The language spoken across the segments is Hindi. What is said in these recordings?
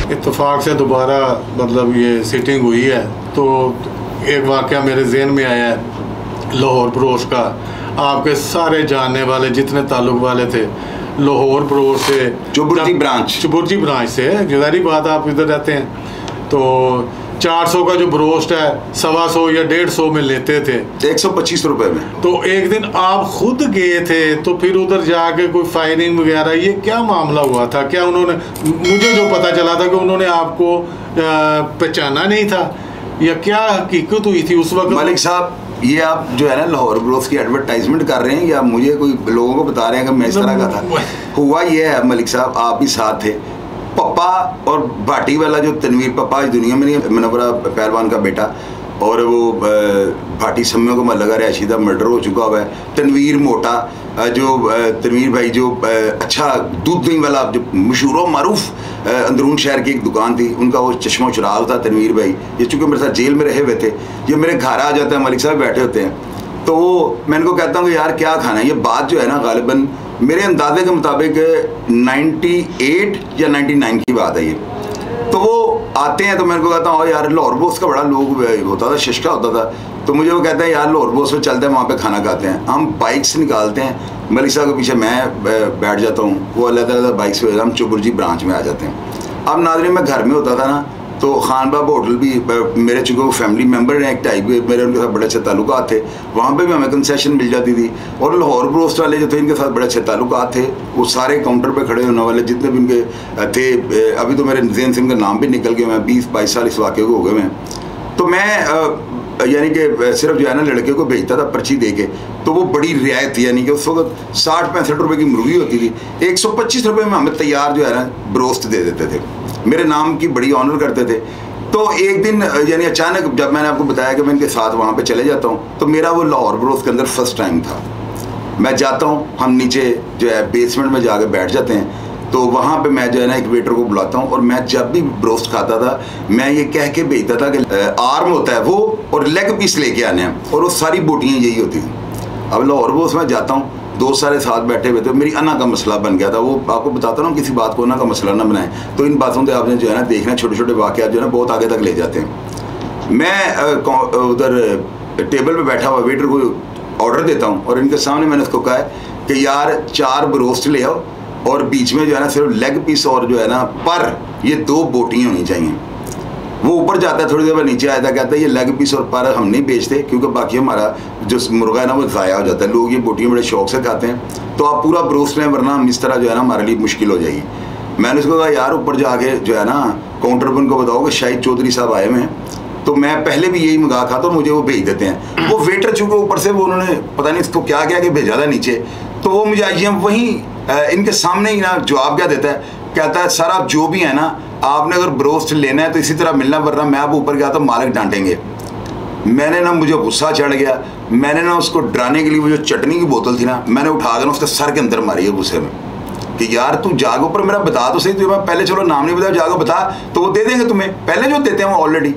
इत्तेफाक से दोबारा मतलब ये सिटिंग हुई है तो एक वाक़या मेरे जहन में आया है लाहौर ब्रोश का। आपके सारे जानने वाले जितने ताल्लुक वाले थे लाहौर ब्रोश से, चुबुर्जी ब्रांच से, ज़ाहिर बात आप इधर रहते हैं तो 400 का जो ब्रोस्ट है 125 या 150 में लेते थे, 125 रुपए में। तो एक दिन आप खुद गए थे तो फिर उधर जाके कोई फायरिंग वगैरह, ये क्या मामला हुआ था? क्या उन्होंने, मुझे जो पता चला था कि उन्होंने आपको पहचाना नहीं था या क्या हकीकत हुई थी उस वक्त? मलिक साहब, ये आप जो है ना लाहौर ब्रोस की एडवर्टाइजमेंट कर रहे हैं या मुझे कोई लोगों को बता रहे हैं कि मैं इस तरह का था? हुआ ये है मलिक साहब, आप भी साथ थे। पप्पा और भाटी वाला जो तनवीर, पप्पा इस दुनिया में नहीं, मनवरा पहलवान का बेटा, और वो भाटी सम्यों को लगा रहा था, मर्डर हो चुका हुआ है। तनवीर मोटा, जो तनवीर भाई जो अच्छा दूध दही वाला जो मशहूर मारूफ अंदरून शहर की एक दुकान थी, उनका वो चश्मा चुराव था तनवीर भाई। ये चूँकि मेरे साथ जेल में रहे हुए थे, ये मेरे घर आ जाते हैं, मलिक साहब बैठे होते हैं, तो वो मैं इनको कहता हूँ कि यार क्या खाना है। ये बात जो है ना गालिबन मेरे अंदाजे के मुताबिक 98 या 99 की बात है ये। तो वो आते हैं तो मैं उनको कहता हूँ यार लाहौर बोस का बड़ा लोग होता था, शिश्का होता था, तो मुझे वो कहते हैं यार लाहौर बोस में चलते हैं, वहाँ पे खाना खाते हैं। हम बाइक्स निकालते हैं, मलिक साहब के पीछे मैं बैठ जाता हूँ, वो अलग-अलग बाइक्स पे हम चुबुर्जी ब्रांच में आ जाते हैं। अब नाज़रीन मैं घर में होता था ना, तो खान बाबा होटल भी मेरे चूँकि वो फैमिली मेम्बर हैं एक टाइप के, मेरे उनके साथ बड़े अच्छे ताल्लुकात थे, वहाँ पे भी हमें कंसेशन मिल जाती थी। और लाहौर ब्रोस्ट वाले जो थे इनके साथ बड़े अच्छे ताल्लुकात थे, वो सारे काउंटर पे खड़े होने वाले जितने भी उनके थे, अभी तो मेरे जहन से उनका नाम भी निकल गया, मैं 20-22 साल इस वाक़े को हो गए हैं। तो मैं यानी कि सिर्फ जो है ना लड़के को भेजता था पर्ची दे के, तो वो बड़ी रियायत थी, यानी कि उस वक्त 60-65 रुपये की मुर्गी होती थी, 125 रुपये में हमें तैयार जो है ना ब्रोस्ट दे देते थे, मेरे नाम की बड़ी ऑनर करते थे। तो एक दिन यानी अचानक जब मैंने आपको बताया कि मैं इनके साथ वहाँ पे चले जाता हूँ, तो मेरा वो लाहौर ब्रोस्ट के अंदर फर्स्ट टाइम था। मैं जाता हूँ, हम नीचे जो है बेसमेंट में जाके बैठ जाते हैं, तो वहाँ पे मैं जो है ना एक वेटर को बुलाता हूँ, और मैं जब भी ब्रोस्ट खाता था मैं ये कह के भेजता था कि आर्म होता है वो और लेग पीस लेके आने हैं, और वो सारी बोटियाँ यही होती थी। अब लाहौर ब्रोस्ट में जाता हूँ, दोस्त सारे साथ बैठे हुए थे, मेरी अना का मसला बन गया था। वो आपको बताता हूँ किसी बात को अना का मसला ना बनाए, तो इन बातों से आपने जो है ना देखना, छोटे छोटे वाक़यात जो है ना बहुत आगे तक ले जाते हैं। मैं उधर टेबल पे बैठा हुआ वेटर को ऑर्डर देता हूँ, और इनके सामने मैंने उसको कहा है कि यार 4 ब्रोस्ट ले आओ, और बीच में जो है ना सिर्फ लेग पीस और जो है ना पर ये 2 बोटियाँ होनी चाहिए। वो ऊपर जाता है, थोड़ी देर बाद नीचे आया था, कहता है ये लेग पीस और पर हम नहीं बेचते क्योंकि बाकी हमारा जो मुर्गा है ना वो ज़ाया हो जाता है, लोग ये बोटियाँ बड़े शौक से खाते हैं, तो आप पूरा ब्रोस्ट लें, वरना हम इस तरह जो है ना हमारे लिए मुश्किल हो जाएगी। मैंने उसको कहा यार ऊपर जाके जो है ना काउंटर पर उनको बताओ कि शाहिद चौधरी साहब आए हुए हैं, तो मैं पहले भी यही मंगा खाता, तो मुझे वो भेज देते हैं। वो वेटर चूँकि ऊपर से वो उन्होंने पता नहीं इसको क्या क्या भेजा था नीचे, तो वो मुझे आज वहीं इनके सामने ही ना जवाब क्या देता है, कहता है सर आप जो भी है ना, आपने अगर ब्रोस्ट लेना है तो इसी तरह मिलना, वरना मैं अब ऊपर गया तो मालिक डांटेंगे। मैंने ना, मुझे गुस्सा चढ़ गया, मैंने ना उसको डराने के लिए वो जो चटनी की बोतल थी ना, मैंने उठा कर उसके सर के अंदर मारी है गुस्से में कि यार तू जाग ऊपर मेरा बता तो सही, तो मैं पहले चलो नाम नहीं बताया, जागो बता तो वो दे देंगे तुम्हें, पहले जो देते हैं वो ऑलरेडी।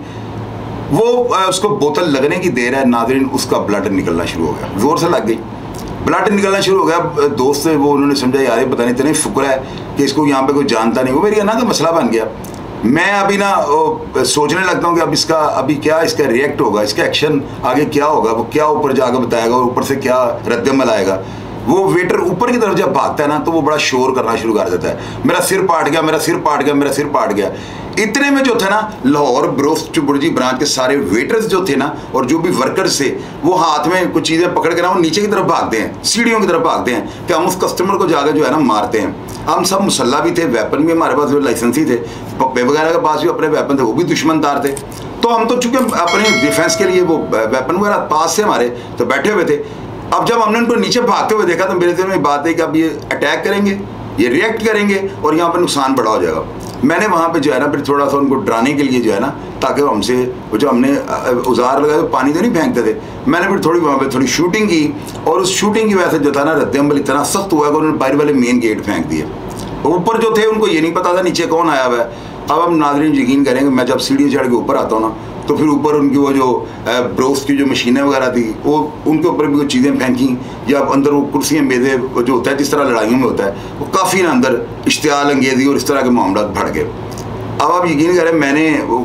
वो उसको बोतल लगने की देर है नाज़रीन, उसका ब्लड निकलना शुरू हो गया, जोर से लग गई, ब्लड निकलना शुरू हो गया। दोस्त से वो उन्होंने समझा यार ये पता नहीं इतने शुक्र है कि इसको यहाँ पे कोई जानता नहीं, वो मेरी अना का मसला बन गया। मैं अभी ना सोचने लगता हूँ कि अब इसका अभी क्या इसका रिएक्ट होगा, इसका एक्शन आगे क्या होगा, वो क्या ऊपर जाकर बताएगा और ऊपर से क्या रद्दमल आएगा। वो वेटर ऊपर की तरफ जब भागता है ना तो वो बड़ा शोर करना शुरू कर देता है, मेरा सिर पाट गया, मेरा सिर पाट गया, मेरा सिर पाट गया। इतने में जो था ना लाहौर ब्रोस्ट चुबुर्जी ब्रांच के सारे वेटर्स जो थे ना और जो भी वर्कर्स थे, वो हाथ में कुछ चीज़ें पकड़ के ना वो नीचे की तरफ भागते हैं, सीढ़ियों की तरफ भागते हैं कि हम उस कस्टमर को जाकर जो है ना मारते हैं। हम सब मुसल्ला भी थे, वेपन भी हमारे पास लाइसेंस ही थे, पप्पे वगैरह के पास भी अपने वेपन थे, वो भी दुश्मनदार थे। तो हम तो चूँकि अपने डिफेंस के लिए वो वेपन वगैरह पास से हमारे तो बैठे हुए थे। अब जब हमने उनको नीचे भागते हुए देखा तो मेरे दिल में बात है कि अब ये अटैक करेंगे, ये रिएक्ट करेंगे और यहाँ पर नुकसान बड़ा हो जाएगा। मैंने वहाँ पे जो है ना फिर थोड़ा सा उनको डराने के लिए जो है ना, ताकि हमसे वो जो हमने औजार लगाए तो पानी तो नहीं फेंकते थे, मैंने फिर थोड़ी वहाँ पे थोड़ी शूटिंग की, और उस शूटिंग की वजह से जो था ना रद्दमल इतना सख्त हुआ कि उन्होंने बाहर वाले मेन गेट फेंक दिए। ऊपर जो थे उनको ये नहीं पता था नीचे कौन आया हुआ है। अब हम नाज़रीन यकीन करेंगे, मैं जब सीढ़ी चढ़ के ऊपर आता हूँ ना तो फिर ऊपर उनकी वो जो ब्रोस्ट की जो मशीनें वगैरह थी वो उनके ऊपर भी कुछ चीज़ें फेंकी, या अंदर वो कुर्सियाँ मेज़े जो होता है जिस तरह लड़ाइयों में होता है, वो काफ़ी ना अंदर इश्तियाल अंगेज़ी और इस तरह के मामला बढ़ गए। अब आप यकीन करें, मैंने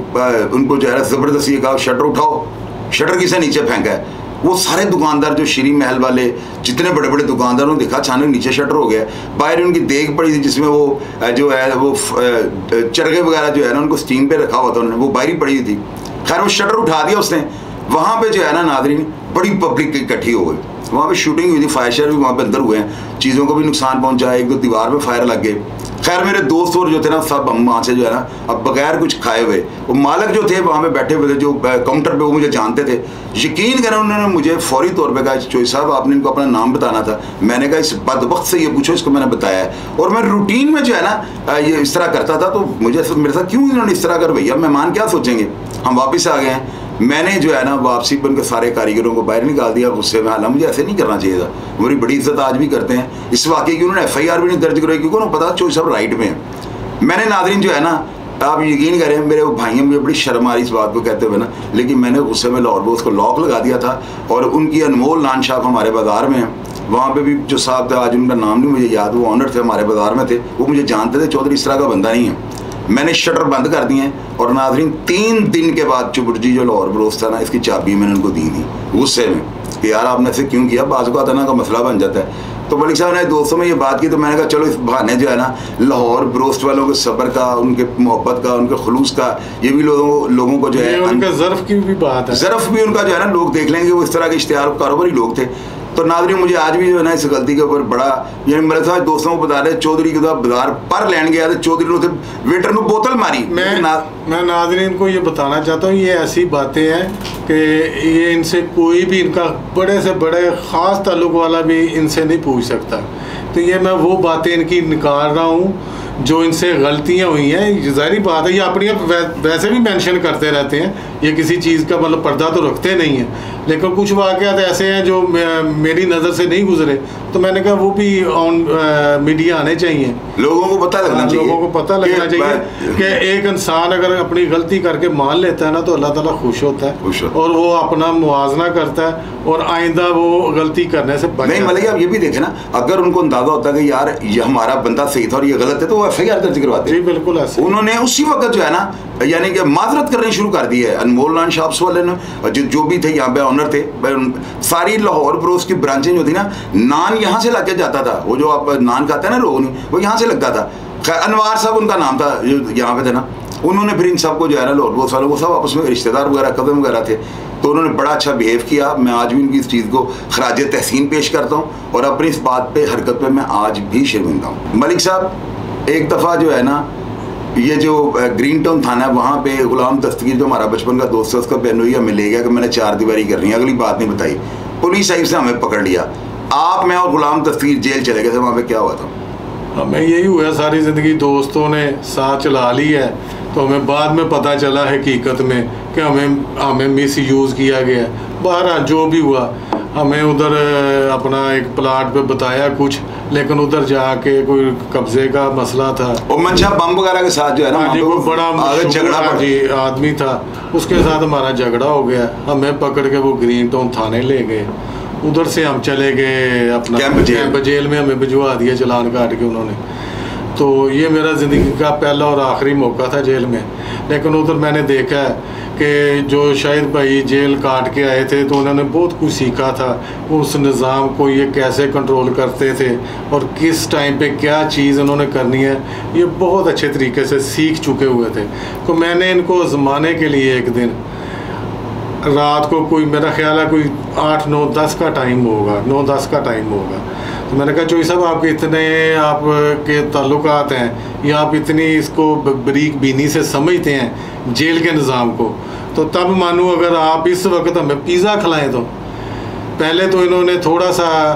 उनको जो है ज़बरदस्ती ये कहा शटर उठाओ, शटर किसे नीचे फेंका है। वो सारे दुकानदार जो श्री महल वाले जितने बड़े बड़े दुकानदार, उन्होंने देखा अचानक नीचे शटर हो गया। बाहर उनकी देग पड़ी थी जिसमें वो जो है वो चरखे वगैरह जो है ना उनको स्टीम पे रखा हुआ था उन्होंने, वो बाहर ही पड़ी थी। खैर वो शटर उठा दिया उसने। वहाँ पे जो है ना नाज़रीन बड़ी पब्लिक इकट्ठी हो गई। वहाँ पे शूटिंग हुई थी, फायर शेयर भी वहाँ पे अंदर हुए हैं, चीज़ों को भी नुकसान पहुँचा, एक दो दीवार पे फायर लग गए। खैर मेरे दोस्त और जो थे ना सब हम वहाँ से जो है ना अब बगैर कुछ खाए हुए, वो मालिक जो थे वहाँ पे बैठे हुए थे जो काउंटर पे, वो मुझे जानते थे। यकीन करें उन्होंने मुझे फौरी तौर पे कहा चोई साहब आपने इनको अपना नाम बताना था। मैंने कहा इस बदबख्त से ये पूछो, इसको मैंने बताया है। और मैं रूटीन में जो है ना ये इस तरह करता था, तो मुझे मेरे साथ क्यों इन्होंने इस तरह कर, भैया मेहमान क्या सोचेंगे। हम वापस आ गए हैं। मैंने जो है ना वापसी पर उनके सारे कारीगरों को बाहर निकाल दिया गुस्से में। हालांकि मुझे ऐसे नहीं करना चाहिए था, मेरी बड़ी इज्जत आज भी करते हैं। इस वाकई की उन्होंने FIR भी नहीं दर्ज कराई क्योंकि उन्हें पता चोई साहब राइट में है। मैंने नाज़रीन जो है ना, आप यकीन करें मेरे वो भाइयों मुझे बड़ी शर्म आ रही इस बात को कहते हुए ना, लेकिन मैंने गुस्से में लाहौर ब्रोस को लॉक लगा दिया था। और उनकी अनमोल नान शॉप हमारे बाज़ार में है, वहाँ पे भी जो साहब थे, आज उनका नाम नहीं मुझे याद, वो ऑनर थे हमारे बाज़ार में थे, वो मुझे जानते थे चौधरी इस तरह का बंदा नहीं है। मैंने शटर बंद कर दिए और नाज़रीन 3 दिन के बाद चुबुर्जी जो लाहौर ब्रोस था ना, इसकी चाबी मैंने उनको दी थी गुस्से में कि यार आपने ऐसे क्यों किया, बाज़ को ना का मसला बन जाता है। तो मलिक साहब ने दोस्तों में ये बात की, तो मैंने कहा चलो इस बहाने जो है ना लाहौर ब्रोस्ट वालों के सब्र का, उनके मोहब्बत का, उनके खुलूस का, ये भी लोगों को जो है उनका ज़र्फ़ की भी बात है, ज़र्फ़ भी उनका जो है ना लोग देख लेंगे, वो इस तरह के इश्तिहार कारोबारी लोग थे। तो नाज़रीन मुझे आज भी जो है ना इस गलती के ऊपर बड़ा, यानी मेरे साथ दोस्तों को बता रहे चौधरी के बाजार पर लैन गया तो चौधरी ने वेटर को बोतल मारी। मैं नाज़रीन को ये बताना चाहता हूँ, ये ऐसी बातें हैं कि ये इनसे कोई भी, इनका बड़े से बड़े ख़ास ताल्लुक़ वाला भी इनसे नहीं पूछ सकता। तो ये मैं वो बातें इनकी निकाल रहा हूँ जो इनसे गलतियाँ हुई हैं। ज़ाहिर बात है ये अपनी वैसे भी मेंशन करते रहते हैं, ये किसी चीज़ का मतलब पर्दा तो रखते नहीं हैं, लेकिन कुछ वाक़यात ऐसे हैं जो मेरी नज़र से नहीं गुजरे, तो मैंने कहा वो भी ऑन मीडिया आने चाहिए, लोगों को पता लगना चाहिए, लोगों को पता लगना चाहिए कि एक इंसान अगर अपनी गलती करके मान लेता है ना तो अल्लाह ताला खुश होता है और वो अपना मुआवजा करता है और आइंदा वो गलती करने से बच। नहीं मतलब आप ये भी देखें ना, अगर उनको अंदाजा होता है कि यार ये हमारा बंदा सही था और ये गलत है तो वो FIR दर्ज करवाते। जी बिल्कुल ऐसे। उन्होंने उसी वक्त जो है ना यानी कि माजरत करनी शुरू कर दी है। अनमोल नान शॉप्स वाले ने जो भी थे यहाँ पे ऑनर थे, सारी लाहौर ब्रोस की ब्रांचें जो थी ना, नान यहाँ से लग के जाता था, वो जो आप नान खाते हैं ना रोहनी, वो यहाँ से लगता था। खैर अनवार साहब उनका नाम था जो यहाँ पे थे ना, उन्होंने फिर इन सबको जो है ना लाहौर ब्रोस वालों को सब आपस में रिश्तेदार वगैरह कदम वगैरह थे, तो उन्होंने बड़ा अच्छा बिहेव किया। मैं आज भी उनकी इस चीज़ को खराज तहसीन पेश करता हूँ और अपनी इस बात पे हरकत पे मैं आज भी शर्मिंदा हूँ। मलिक साहब एक दफ़ा जो है ना ये जो ग्रीन टाउन थाना है वहाँ पे गुलाम दस्तगीर जो हमारा बचपन का दोस्त है उसका बहनोई हमें ले गया कि मैंने 4 दीवारी करनी है, अगली बात नहीं बताई, पुलिस साहिब से हमें पकड़ लिया। आप मैं और गुलाम दस्तगीर जेल चले गए थे, वहाँ पे क्या हुआ था? हमें यही हुआ सारी ज़िंदगी, दोस्तों ने साथ चला ली है, तो हमें बाद में पता चला हकीकत में कि हमें मिस यूज़ किया गया। बहरहाल जो भी हुआ, हमें उधर अपना एक प्लाट पे बताया कुछ, लेकिन उधर जाके कोई कब्जे का मसला था, और मंशा बम वगैरह के साथ जो है ना कोई बड़ा झगड़ा जी आदमी था, उसके साथ हमारा झगड़ा हो गया। हमें पकड़ के वो ग्रीन टाउन थाने ले गए, उधर से हम चले गए अपना कैंप जेल में, हमें भिजवा दिया चलान काट के उन्होंने। तो ये मेरा ज़िंदगी का पहला और आखिरी मौका था जेल में। लेकिन उधर मैंने देखा है कि जो शाहिद भाई जेल काट के आए थे तो उन्होंने बहुत कुछ सीखा था, उस निज़ाम को ये कैसे कंट्रोल करते थे और किस टाइम पे क्या चीज़ उन्होंने करनी है, ये बहुत अच्छे तरीके से सीख चुके हुए थे। तो मैंने इनको आज़माने के लिए एक दिन रात को कोई मेरा ख्याल है कोई 8, 9, 10 का टाइम होगा, 9-10 का टाइम होगा, तो मैंने कहा चोई साहब आपके इतने आपके ताल्लुकात हैं या आप इतनी इसको बरीक बीनी से समझते हैं जेल के निज़ाम को, तो तब मानो अगर आप इस वक्त हमें पिज़्ज़ा खिलाएं। तो पहले तो इन्होंने थोड़ा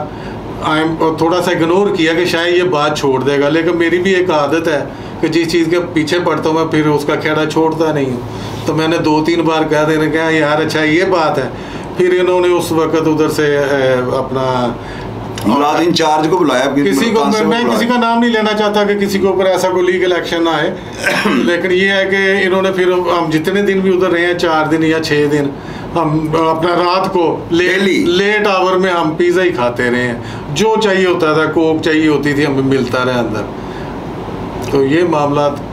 सा इग्नोर किया कि शायद ये बात छोड़ देगा, लेकिन मेरी भी एक आदत है कि जिस चीज़ के पीछे पड़ता हूँ मैं फिर उसका खेड़ा छोड़ता नहीं हूँ। तो मैंने 2-3 बार कह देने कहा यार अच्छा ये बात है, फिर इन्होंने उस वक्त उधर से अपना इंचार्ज को बुलाया, किसी को मैं किसी का नाम नहीं लेना चाहता कि किसी के ऊपर ऐसा कोई लीगल एक्शन ना आए, लेकिन ये है कि इन्होंने फिर हम जितने दिन भी उधर रहे हैं 4 दिन या 6 दिन, हम अपना रात को लेट आवर में हम पिज़्ज़ा ही खाते रहे हैं, जो चाहिए होता था, कोक चाहिए होती थी, हमें मिलता रहा अंदर। तो ये मामला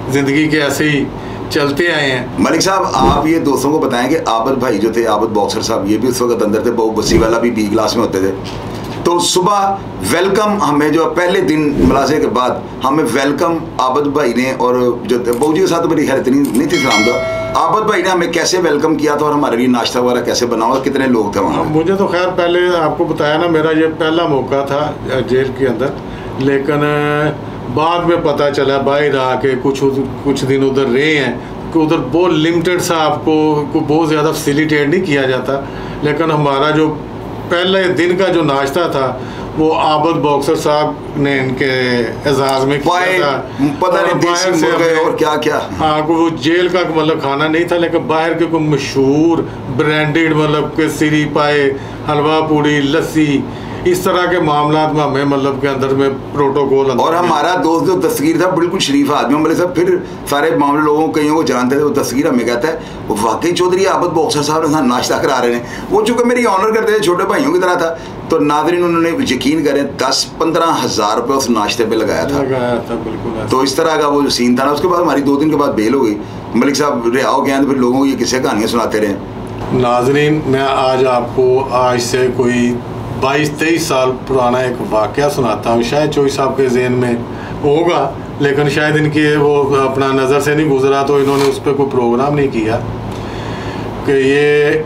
ज़िंदगी के ऐसे ही चलते आए हैं। मलिक साहब, आप ये दोस्तों को बताएं कि आबद भाई जो थे, आबद बॉक्सर साहब, ये भी उस वक्त अंदर थे, बहु बसी वाला भी बी क्लास में होते थे। तो सुबह वेलकम हमें जो पहले दिन मुलाजे के बाद हमें वेलकम आबद भाई ने, और जो बहू जी के साथ तो मेरी खैर इतनी नहीं थी सलाम था, आबद भाई ने हमें कैसे वेलकम किया था और हमारे लिए नाश्ता वगैरह कैसे बना हुआ, कितने लोग थे वहाँ? मुझे तो खैर पहले आपको बताया ना, मेरा ये पहला मौका था जेल के अंदर, लेकिन बाद में पता चला बाहर आके कुछ दिन उधर रहे हैं कि उधर बहुत लिमिटेड सा आपको बहुत ज़्यादा फैसिलिटेट नहीं किया जाता। लेकिन हमारा जो पहले दिन का जो नाश्ता था वो आबद बॉक्सर साहब ने इनके एजाज़ में किया था। पता नहीं देसी मुर्गे और क्या क्या, हाँ, वो जेल का मतलब खाना नहीं था, लेकिन बाहर के कोई मशहूर ब्रांडेड मतलब के सिरी पाए, हलवा पूड़ी, लस्सी, इस तरह के मामला में हमें मतलब के अंदर में प्रोटोकॉल। और हमारा दोस्त जो दस्तगीर था बिल्कुल शरीफ आदमी, बोले साहब फिर सारे मामले लोगों कईयों को जानते थे, वो दस्तगीर हमें कहता है वो वाकई चौधरी आबद बॉक्सर साहब ने नाश्ता करा रहे हैं। वो चूँकि मेरी ऑनर करते थे, छोटे भाइयों की तरह था, तो नाज़रीन उन्होंने यकीन करें 10-15 हज़ार रुपये उस नाश्ते पे लगाया था बिल्कुल। तो इस तरह का वो जो सीन था ना, उसके बाद हमारी 2 दिन के बाद बेल हो गई। मलिक साहब रिहा हो गए तो फिर लोगों को ये किस्से कहानियाँ सुनाते रहे। नाज़रीन, मैं आज आपको आज से कोई 22-23 साल पुराना एक वाक़या सुनाता हूँ। शायद चौधरी साहब के ज़हन में होगा, लेकिन शायद इनकी वो अपना नज़र से नहीं गुजरा, तो इन्होंने उस पर कोई प्रोग्राम नहीं किया। कि ये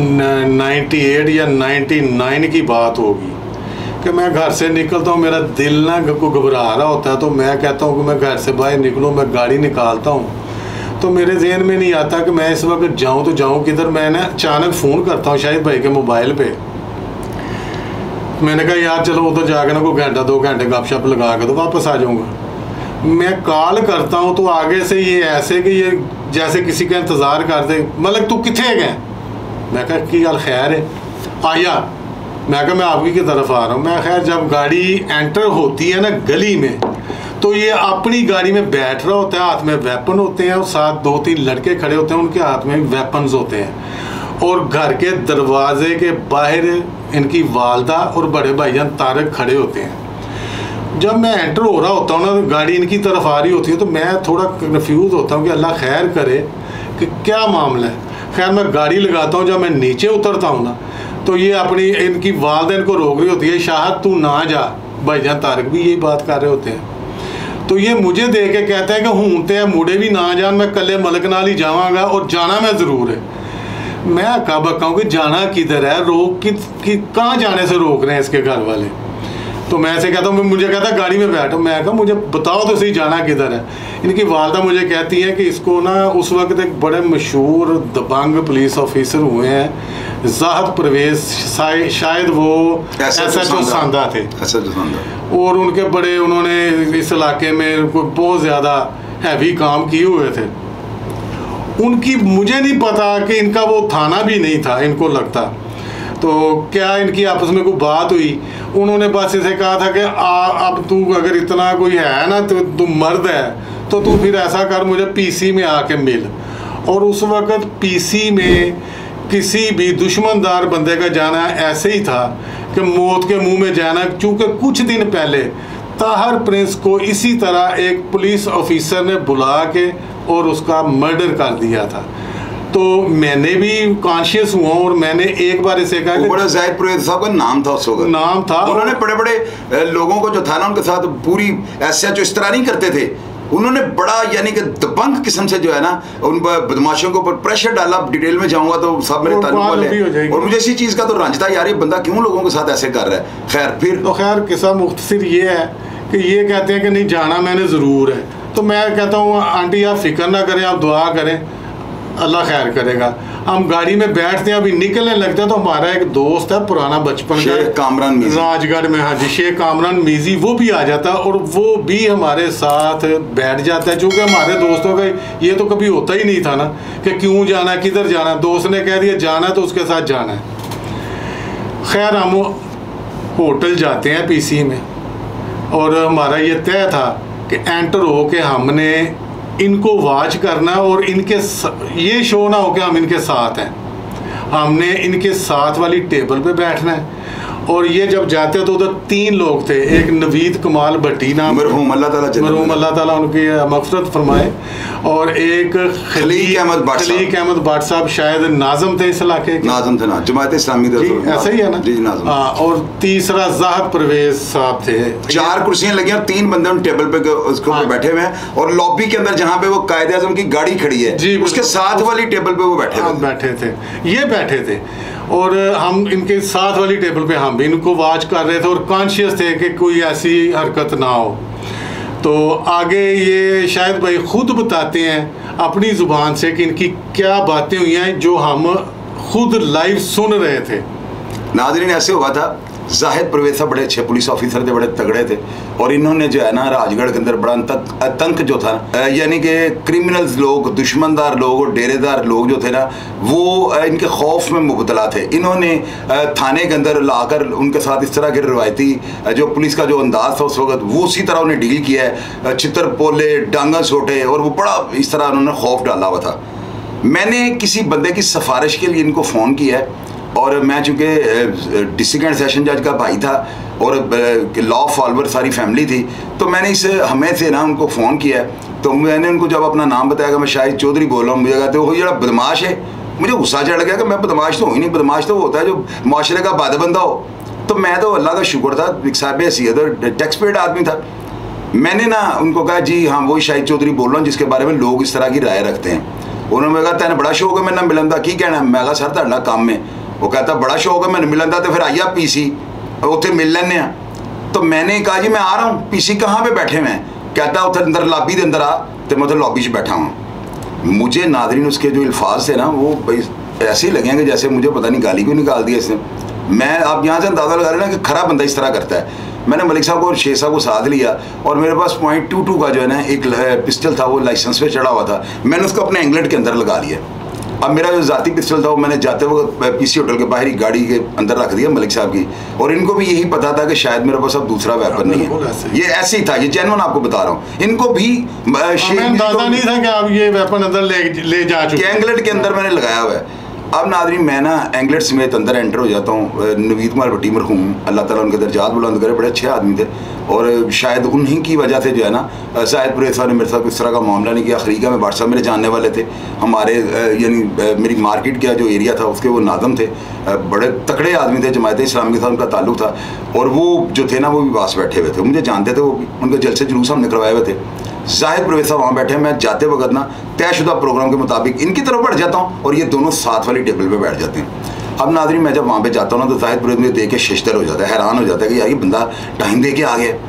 98 या 99 की बात होगी कि मैं घर से निकलता हूँ, मेरा दिल ना को घबरा रहा होता है, तो मैं कहता हूँ कि मैं घर से बाहर निकलूँ, मैं गाड़ी निकालता हूँ, तो मेरे जहन में नहीं आता कि मैं इस वक्त जाऊँ तो जाऊँ किधर। मैंने अचानक फ़ोन करता हूँ शाहिद भाई के मोबाइल पे। मैंने कहा यार चलो उधर जाकर ना कोई घंटा 2 घंटे गपशप लगा के तो वापस आ जाऊँगा। मैं कॉल करता हूँ तो आगे से ये ऐसे कि ये जैसे किसी का इंतज़ार करते, मतलब तू कितने गए? मैं कहा की गल खैर है आया। मैं कहा मैं आपकी की तरफ आ रहा हूँ। मैं खैर जब गाड़ी एंटर होती है ना गली में, तो ये अपनी गाड़ी में बैठ रहा होता है, हाथ में वेपन होते हैं और साथ 2-3 लड़के खड़े होते हैं, उनके हाथ में वेपन्स होते हैं, और घर के दरवाजे के बाहर इनकी वालदा और बड़े भाईजान तारक खड़े होते हैं। जब मैं एंटर हो रहा होता हूँ ना, गाड़ी इनकी तरफ आ रही होती है, तो मैं थोड़ा कन्फ्यूज़ होता हूँ कि अल्लाह खैर करे कि क्या मामला है। खैर मैं गाड़ी लगाता हूँ, जब मैं नीचे उतरता हूँ ना, तो ये अपनी इनकी वालदा इनको रोक रही होती है, शाहद तू ना जा। भाईजान तारक भी यही बात कर रहे होते हैं। तो ये मुझे देख के कहते हैं कि हूँ ते मुड़े भी ना जान, मैं कल्ले मलक नाल ही जावांगा और जाना मैं ज़रूर है। मैं अक्का बक्का हूँ कि जाना किधर है, रोक कहाँ जाने से रोक रहे हैं इसके घर वाले। तो मैं ऐसे कहता हूँ, मुझे कहता गाड़ी में बैठो। मैं कहा मुझे बताओ तो सही जाना किधर है। इनकी वालदा मुझे कहती है कि इसको ना उस वक्त एक बड़े मशहूर दबंग पुलिस ऑफिसर हुए हैं, ज़ाहद परवेज़, शायद वो SHO सांदा थे, और उनके बड़े उन्होंने इस इलाके में बहुत ज़्यादा हैवी काम किए हुए थे। उनकी मुझे नहीं पता कि इनका वो थाना भी नहीं था, इनको लगता। तो क्या इनकी आपस में कोई बात हुई, उन्होंने बस इसे कहा था कि अब तू अगर इतना कोई है ना, तो तू मर्द है, तो तू फिर ऐसा कर, मुझे PC में आके मिल। और उस वक़्त PC में किसी भी दुश्मनदार बंदे का जाना ऐसे ही था कि मौत के मुंह में जाना। चूँकि कुछ दिन पहले ताहर प्रिंस को इसी तरह एक पुलिस ऑफिसर ने बुला के और उसका मर्डर कर दिया था। तो मैंने भी कॉन्शियस हुआ और मैंने एक बार इसे कहा कि बड़ा ज़ाहिद परवेज़ साहब का नाम था, उसको नाम था। उन्होंने बड़े बड़े लोगों को जो था ना उनके साथ पूरी SHO इस तरह नहीं करते थे, उन्होंने बड़ा यानी कि दबंग किस्म से जो है ना उन बदमाशों के ऊपर प्रेशर डाला। डिटेल में जाऊंगा तो सब मेरे ताल्लुक वाले, और मुझे इसी चीज़ का तो रंज था यार, ये बंदा क्यों लोगों के साथ ऐसे कर रहा है। खैर फिर तो खैर किस्सा मुख्तसर ये है कि ये कहते हैं कि नहीं जाना मैंने ज़रूर है। तो मैं कहता हूँ आंटी आप फिक्र ना करें, आप दुआ करें, अल्लाह खैर करेगा। हम गाड़ी में बैठते हैं, अभी निकलने लगते हैं, तो हमारा एक दोस्त है पुराना बचपन का, शेख कामरान मीज़ी, राजगढ़ में, हाँ जी, शेख कामरान मीज़ी, वो भी आ जाता है और वो भी हमारे साथ बैठ जाता है। चूँकि हमारे दोस्तों का ये तो कभी होता ही नहीं था ना कि क्यों जाना, किधर जाना। दोस्त ने कह दिया जाना तो उसके साथ जाना है। खैर हम होटल जाते हैं PC में, और हमारा ये तय था कि एंटर हो के हमने इनको वॉच करना और इनके ये शो ना हो कि हम इनके साथ हैं, हमने इनके साथ वाली टेबल पे बैठना है और ये जब जाते तो उधर 3 लोग थे, एक नवीद कमाल भट्टी नाम, मरहूम अल्लाह ताला उनकी मग़फ़िरत फरमाए, और एक खलीक अहमद भाट साहब, शायद नाज़म थे इस इलाके के, नाज़म थे ना, जमात इस्लामी थे, ऐसा ही है ना जी, नाज़म। हाँ, और तीसरा ज़ाहिद परवेज़ साहब थे। 4 कुर्सियां लगी और 3 बंदे उन टेबल पे उसके ऊपर बैठे हुए हैं, और लॉबी के अंदर जहाँ पे वो कायदे आज़म की गाड़ी खड़ी है जी, उसके साथ वाली टेबल पे वो बैठे थे, ये बैठे थे, और हम इनके साथ वाली टेबल पे हम भी इनको वॉच कर रहे थे और कॉन्शियस थे कि कोई ऐसी हरकत ना हो। तो आगे ये शायद भाई खुद बताते हैं अपनी ज़ुबान से कि इनकी क्या बातें हुई हैं जो हम खुद लाइव सुन रहे थे। नाज़रीन, ऐसे हुआ था, ज़ाहिद परवेज़ साहब बड़े अच्छे पुलिस ऑफिसर थे, बड़े तगड़े थे, और इन्होंने जो है ना राजगढ़ के अंदर बड़ा आतंक जो था, यानी कि क्रिमिनल्स लोग, दुश्मनदार लोग और डेरेदार लोग जो थे ना, वो इनके खौफ में मुबतला थे। इन्होंने थाने के अंदर लाकर उनके साथ इस तरह के रवायती जो पुलिस का जो अंदाज था उस वक्त, वो उसी तरह उन्हें डील किया है, चित्र पोले, डांगा सोटे, और वो बड़ा इस तरह उन्होंने खौफ डाला हुआ था। मैंने किसी बंदे की सिफारिश के लिए इनको फ़ोन किया है, और मैं चूँकि डिस्ट्रिक्ट एंड सेशन जज का भाई था और लॉ फॉलोअर सारी फैमिली थी, तो मैंने इस हमें से ना उनको फ़ोन किया। तो मैंने उनको जब अपना नाम बताया कि मैं शाहिद चौधरी बोल रहा हूँ, मुझे कहते हो जरा बदमाश है। मुझे गुस्सा चढ़ गया कि मैं बदमाश तो हूँ ही नहीं, बदमाश तो वो होता है जो माशरे का बादबंदा हो। तो मैं तो अल्लाह का शुक्र था, एक साहब हैसियत और टैक्स पेड आदमी था। मैंने ना उनको कहा जी हाँ वही शाहिद चौधरी बोल रहा हूँ जिसके बारे में लोग इस तरह की राय रखते हैं। उन्होंने कहा तेन बड़ा शौक है मेरे मिलन का, की कहना? मैं कहा सर तुहाडा काम में। वो कहता बड़ा शौक है मैंने मिलन का, तो फिर आइया पीसी उत्थे मिल लेने। तो मैंने कहा जी मैं आ रहा हूँ, पीसी कहाँ पे बैठे हुए हैं? कहता उत्थे अंदर लॉबी के अंदर आ, तो मैं उत्थे लॉबी से बैठा हूँ। मुझे नाज़रीन उसके जो अल्फाज थे ना, वो भाई ऐसे ही लगेंगे जैसे मुझे पता नहीं गाली क्यों निकाल दिया इसने। मैं आप यहाँ से अंदाज़ा लगा रहे ना कि खरा बंदा इस तरह करता है। मैंने मलिक साहब को और शेख साहब को साथ लिया, और मेरे पास .22 का जो है ना एक पिस्टल था, वो लाइसेंस पे चढ़ा हुआ था। मैंने उसको अपने एंगलेट के अंदर लगा लिया। अब मेरा जो ज़ाती पिस्टल था वो मैंने जाते वक्त पीसी होटल के बाहरी गाड़ी के अंदर रख दिया मलिक साहब की, और इनको भी यही पता था कि शायद मेरे पास अब दूसरा वेपन नहीं है। ये ऐसे ही था, ये जेन्युइन आपको बता रहा हूँ। इनको भी अंदाजा नहीं था कि आप ये वेपन अंदर ले जा चुके। एंगलेट के अंदर मैंने लगाया हुआ है। अब नाज़रीन मैं ना एंगलेट समेत अंदर एंटर हो जाता हूँ। नवीद कुमार भट्टी मरहूम अल्लाह ताला उनके दर्जात बुलंद करे, बड़े अच्छे आदमी थे, और शायद उन्हीं की वजह से जो है ना ज़ाहिद परवेज़ साहब ने मेरे साथ इस तरह का मामला नहीं किया। खलीका में भाट साहब मेरे जानने वाले थे, हमारे यानी मेरी मार्केट का जो एरिया था उसके वो नाज़म थे, बड़े तकड़े आदमी थे, जमात इस्लामी के साथ उनका ताल्लुक था, और वो जो थे ना वो भी पास बैठे हुए थे, मुझे जानते थे, वो उनके जलसे जुलूस हमने करवाए हुए थे। ज़ाहिद परवेज़ साहब वहाँ बैठे, मैं जाते वक्त ना तयशुदा प्रोग्राम के मुताबिक इनकी तरफ बढ़ जाता हूँ, और ये दोनों साथ वाली टेबल पे बैठ जाते हैं। अब नाज़रीन मैं जब वहाँ पे जाता हूँ ना, तो ज़ाहिद परवेज़ मुझे देख के शिश्तर हो जाता है, हैरान हो जाता है कि यार ये बंदा टाइम दे के आ गया।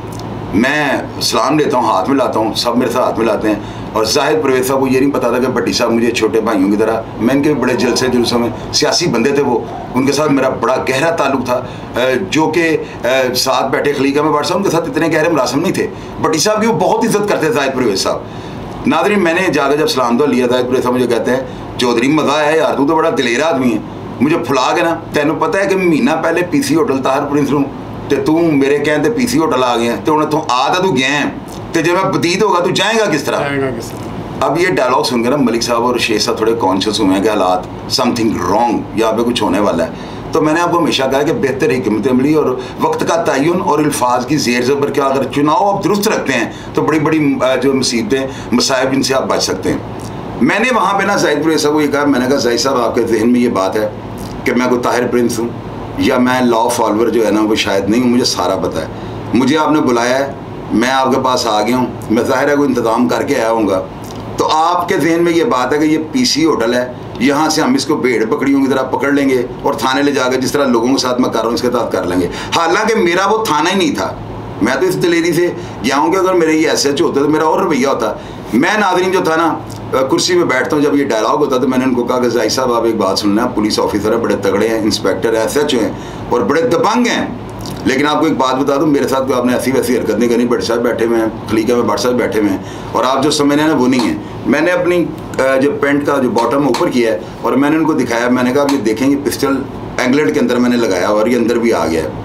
मैं सलाम लेता हूँ, हाथ मिलाता हूँ, सब मेरे साथ हाथ मिलाते हैं। और ज़ाहिद परवेज़ साहब को ये नहीं पता था कि भट्टी साहब मुझे छोटे भाइयों की तरह, मैं इनके बड़े जलसे जुलूसों में सियासी बंदे थे, वो उनके साथ मेरा बड़ा गहरा ताल्लुक था, जो कि साथ बैठे खलीका में भाट साहब उनके साथ इतने गहरे मुलाज़िम नहीं थे। भट्टी साहब की वो बहुत इज्जत करते थे ज़ाहिद परवेज़ साहब। नाज़रीन मैंने जाकर जब सलाम तो लिया, ज़ाहिद परवेज़ साहब मुझे कहते हैं चौधरी मज़ा आया यार, तू तो बड़ा दिलेर आदमी है, मुझे फुला के ना, तेनों पता है कि महीना पहले पीसी होटल ताहर प्रिंस नूं ते तू मेरे कहने ते पीसी होटल आ गया, तो उन्हें तू आ तो तू गया तो जब मैं बतीत होगा तू जाएगा किस तरह? अब ये डायलॉग सुनकर ना मलिक साहब और शेख साहब थोड़े कॉन्शियस हुए हैं कि हालात समथिंग रॉन्ग, यहाँ पे कुछ होने वाला है। तो मैंने आपको हमेशा कहा कि बेहतर हिकमत अमली और वक्त का तयन और अल्फाज की ज़ेर ज़बर के अगर चुनाव आप दुरुस्त रखते हैं तो बड़ी बड़ी जो मुसीबतें मसाइब जिनसे आप बच सकते हैं। मैंने वहाँ पर ना ज़ाहिद परवेज़ साहब को ये कहा, मैंने कहा ज़ाहिद साहब आपके जहन में ये बात है कि मैं कोई ताहिर प्रिंस हूँ या मैं लॉ फॉलोअर जो है ना वो शायद नहीं हूँ, मुझे सारा पता है, मुझे आपने बुलाया है, मैं आपके पास आ गया हूँ, मैं ज़ाहिर है कोई इंतज़ाम करके आया हूँगा। तो आपके जहन में ये बात है कि ये पीसी होटल है, यहाँ से हम इसको भेड़ बकरियों की तरह पकड़ लेंगे और थाने ले जाकर जिस तरह लोगों के साथ मैं कर रहा हूँ इसके साथ कर लेंगे। हालांकि मेरा वो थाना ही नहीं था, मैं तो इस दिलेरी से गया हूँ कि अगर मेरे ये SH होते तो मेरा और रवैया होता। मैं नाज़रीन जो था ना कुर्सी पे बैठता हूँ, जब ये डायलॉग होता तो मैंने उनको कहा कि ज़ाहिद साहब आप एक बात सुनना, पुलिस ऑफिसर है, बड़े तगड़े हैं, इंस्पेक्टर है, SH हैं और बड़े दबंग हैं, लेकिन आपको एक बात बता दूं, मेरे साथ कोई आपने ऐसी वैसी हरकत नहीं करनी। भट्ट साहब बैठे हुए हैं, खलीका में भट्ट साहब बैठे हुए हैं, और आप जो समझ रहे हैं ना वो नहीं है। मैंने अपनी जो पेंट का जो बॉटम ऊपर किया है और मैंने उनको दिखाया, मैंने कहा आप ये देखें ये पिस्टल एंगलेट के अंदर मैंने लगाया और ये अंदर भी आ गया है।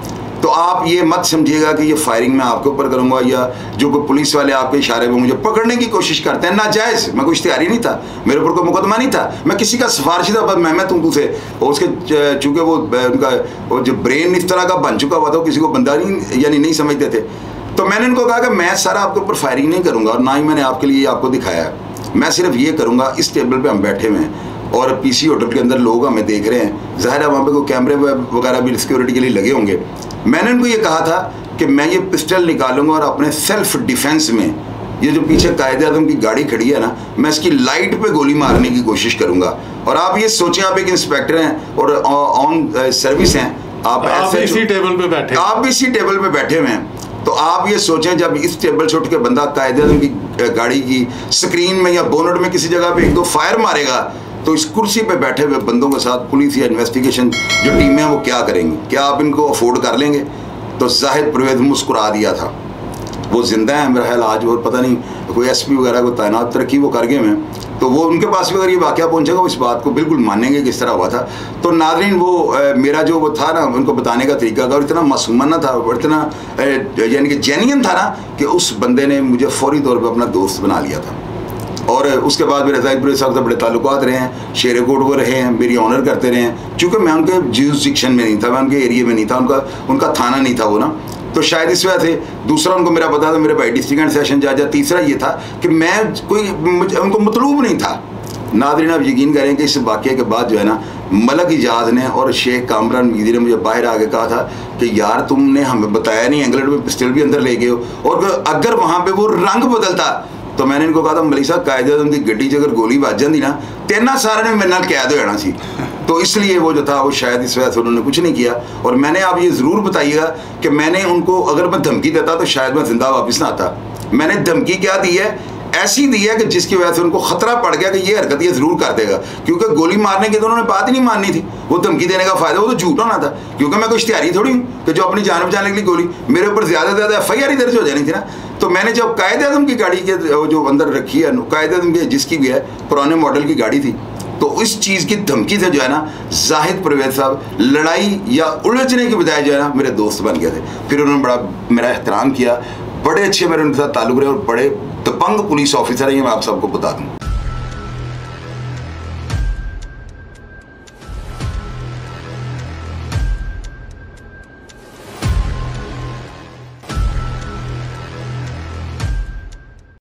तो आप ये मत समझिएगा कि ये फायरिंग मैं आपके ऊपर करूंगा, या जो कोई पुलिस वाले आपके इशारे में मुझे पकड़ने की कोशिश करते हैं नाजायज़। मैं कोई इश्तिहारी नहीं था, मेरे ऊपर कोई मुकदमा नहीं था, मैं किसी का सिफारिशी मैं तुमको से, और उसके चूँकि वो उनका वो जो ब्रेन इस तरह का बन चुका हुआ था, किसी को बंदा नहीं यानी नहीं समझते थे। तो मैंने उनको कहा कि मैं सारा आपके ऊपर फायरिंग नहीं करूँगा, और ना ही मैंने आपके लिए आपको दिखाया है। मैं सिर्फ ये करूँगा, इस टेबल पे हम बैठे हुए हैं और पीसी होटल के अंदर लोग हमें देख रहे हैं, ज़ाहिर है वहाँ पे कोई कैमरे वगैरह भी सिक्योरिटी के लिए लगे होंगे। मैंने उनको ये कहा था कि मैं ये पिस्टल निकालूंगा और अपने सेल्फ डिफेंस में ये जो पीछे कायदे-आज़म की गाड़ी खड़ी है ना, मैं इसकी लाइट पे गोली मारने की कोशिश करूँगा। और आप ये सोचें, आप एक इंस्पेक्टर हैं और ऑन सर्विस हैं, आप इसी टेबल पे बैठे, आप भी इसी टेबल पे बैठे हुए हैं। तो आप ये सोचें, जब इस टेबल से उठ के बंदा कायदे-आज़म की गाड़ी की स्क्रीन में या बोनट में किसी जगह पे एक दो फायर मारेगा, तो इस कुर्सी पे बैठे हुए बंदों के साथ पुलिस या इन्वेस्टिगेशन जो टीमें हैं वो क्या करेंगी? क्या आप इनको अफोर्ड कर लेंगे? तो जाहिद परवेज़ मुस्कुरा दिया था। वो जिंदा है मेरा ख्याल आज, और पता नहीं कोई एसपी वगैरह को तैनात तरक्की वो कर गए हैं। तो वो उनके पास भी अगर ये वाक़या पहुंचेगा वो इस बात को बिल्कुल मानेंगे कि इस तरह हुआ था। तो नाज़रीन, वो मेरा जो वो था ना, उनको बताने का तरीका था, और इतना मासूमाना था और इतना यानी कि जेन्युइन था ना, कि उस बंदे ने मुझे फौरी तौर पर अपना दोस्त बना लिया था। और उसके बाद मेरे जाहिद परवेज़ साहब से बड़े ताल्लुकात रहे हैं, शेर कोट वो रहे हैं, मेरी ऑनर करते रहे हैं। चूँकि मैं उनके ज्यूरिसडिक्शन में नहीं था, मैं उनके एरिए में नहीं था, उनका थाना नहीं था वो ना, तो शायद इस वजह से। दूसरा, उनको मेरा पता था मेरे भाई डिस्ट्रिक्ट एंड सेशन जज। तीसरा ये था कि मैं कोई उनको मतलूब नहीं था। नाज़रीन, आप यकीन करें कि इस वाक़े के बाद जो है ना, मलक इजाज़ ने और शेख कामरान मीदी ने मुझे बाहर आके कहा था कि यार तुमने हमें बताया नहीं, इंग्लैंड में पिस्टल भी अंदर ले गए हो, और अगर वहाँ पर वो रंग बदलता तो मैंने इनको कहा था मलिक साहब कायदे-आज़म की गड्डी च अगर गोली वज जाती ना, तेना सारे ने मेरे नाल कैद हो जाना सी। तो इसलिए वो जो था वो शायद इस वजह से उन्होंने कुछ नहीं किया। और मैंने, आप ये ज़रूर बताइएगा कि मैंने उनको, अगर मैं धमकी देता तो शायद मैं जिंदा वापस ना आता। मैंने धमकी क्या दी है? ऐसी दी है कि जिसकी वजह से उनको खतरा पड़ गया कि ये हरकत ये ज़रूर कर देगा, क्योंकि गोली मारने की तो उन्होंने बात ही नहीं माननी थी। वो धमकी देने का फ़ायदा, वो तो झूठ होना था, क्योंकि मैं कोई इश्तिहारी थोड़ी हूँ कि जो अपनी जान बचाने के लिए गोली, मेरे ऊपर ज़्यादा से ज़्यादा FIR ही दर्ज हो जानी थी ना। तो मैंने जब कायदे-आज़म की गाड़ी के जो अंदर रखी है, कायदे-आज़म की जिसकी भी है, पुराने मॉडल की गाड़ी थी, तो इस चीज़ की धमकी से जो है ना, जाहिद परवेज़ साहब लड़ाई या उलझने के बजाय जो है ना मेरे दोस्त बन गए थे। फिर उन्होंने बड़ा मेरा एहतराम किया, बड़े अच्छे मेरे उनके साथ ताल्लुक़ रहे, और बड़े दबंग पुलिस ऑफिसर हैं, ये मैं आप सबको बता दूँ।